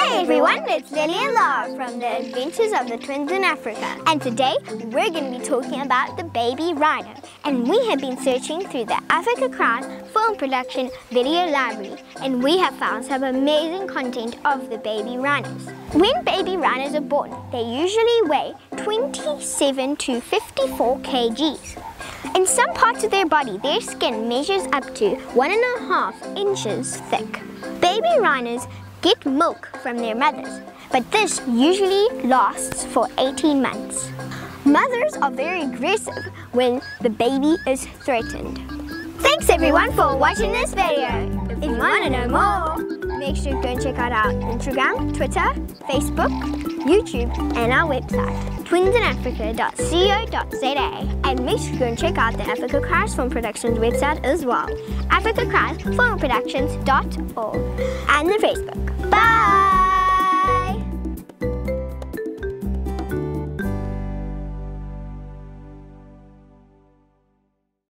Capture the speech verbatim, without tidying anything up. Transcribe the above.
Hey everyone, it's Lily and Laura from the Adventures of the Twins in Africa. And today we're going to be talking about the baby rhino. And we have been searching through the Africa Crowd Film Production Video Library, and we have found some amazing content of the baby rhinos. When baby rhinos are born, they usually weigh twenty-seven to fifty-four kilograms. In some parts of their body, their skin measures up to one and a half inches thick. Baby rhinos get milk from their mothers, but this usually lasts for eighteen months. Mothers are very aggressive when the baby is threatened. Thanks everyone for watching this video. If you want to know more, make sure to go and check out our Instagram, Twitter, Facebook, YouTube and our website, twins in africa dot co dot za, and make sure to go and check out the Africa Crowd Film Productions website as well, africa crowd film productions dot org, and the Facebook. Bye!